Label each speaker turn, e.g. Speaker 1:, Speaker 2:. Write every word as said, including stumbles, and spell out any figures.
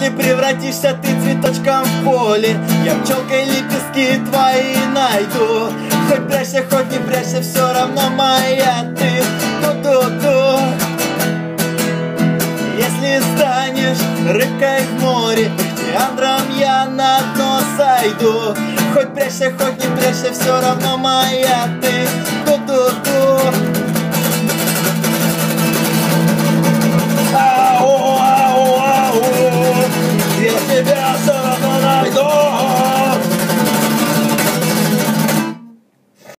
Speaker 1: не превратишься ты цветочком в поле. Я пчелкой лепестки твои найду. Хоть прячься, хоть не прячься, все равно моя ты. Ту-ту-ту. Если станешь рыбкой в море, ихтиандром я на дно сойду. Хоть прячься, хоть не прячься, все равно моя ты. Ту-ту-ту.